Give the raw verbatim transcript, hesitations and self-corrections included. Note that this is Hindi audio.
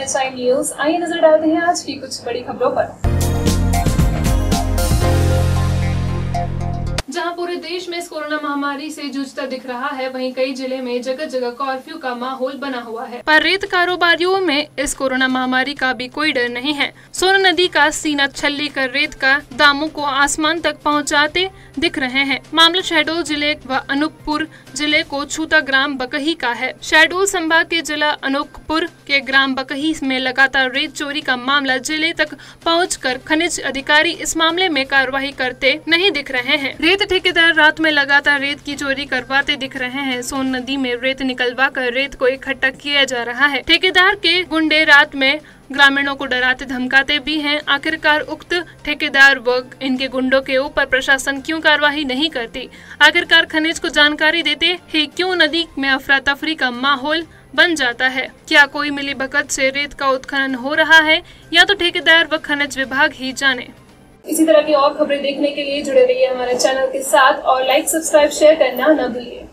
H I news. आइए नजर डालते हैं आज की कुछ बड़ी खबरों पर। जहां पूरे देश में इस कोरोना महामारी से जूझता दिख रहा है, वहीं कई जिले में जगह जगह कर्फ्यू का माहौल बना हुआ है। पर रेत कारोबारियों में इस कोरोना महामारी का भी कोई डर नहीं है। सोन नदी का सीना छल्ली कर रेत का दामों को आसमान तक पहुंचाते दिख रहे हैं। मामला शहडोल जिले व अनूपपुर जिले को छूता ग्राम बकही का है। शहडोल संभाग के जिला अनूपपुर के ग्राम बकही में लगातार रेत चोरी का मामला जिले तक पहुंचकर खनिज अधिकारी इस मामले में कार्रवाई करते नहीं दिख रहे हैं। रेत ठेकेदार रात में लगातार रेत की चोरी करवाते दिख रहे हैं। सोन नदी में रेत निकलवा कर रेत को इकट्ठा किया जा रहा है। ठेकेदार के गुंडे रात में ग्रामीणों को डराते धमकाते भी हैं। आखिरकार उक्त ठेकेदार व इनके गुंडों के ऊपर प्रशासन क्यों कार्रवाई नहीं करती? आखिरकार खनिज को जानकारी देते ही क्यों नदी में अफरा तफरी का माहौल बन जाता है? क्या कोई मिली भगत से रेत का उत्खनन हो रहा है या तो ठेकेदार व खनिज विभाग ही जाने। इसी तरह की और खबरें देखने के लिए जुड़े रहिए हमारे चैनल के साथ और लाइक सब्सक्राइब शेयर करना न भूलिए।